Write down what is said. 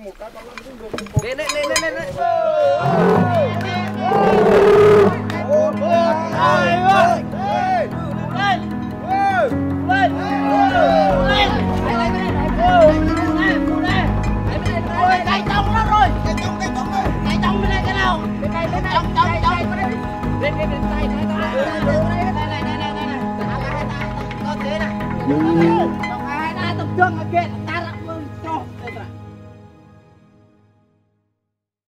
Lên lên lên lên lên. Lên. Cây trồng đó rồi. Cây trồng bên này cái nào? Bên này trồng lên tay này. Có thế này. Trồng hai tập trung ở kia.